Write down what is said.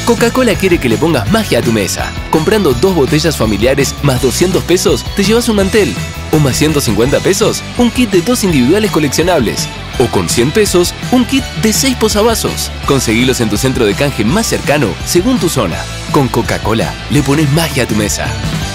Coca-Cola quiere que le pongas magia a tu mesa. Comprando 2 botellas familiares más 200 pesos, te llevas un mantel. O más 150 pesos, un kit de 2 individuales coleccionables. O con 100 pesos, un kit de 6 posavasos. Conseguilos en tu centro de canje más cercano, según tu zona. Con Coca-Cola, le pones magia a tu mesa.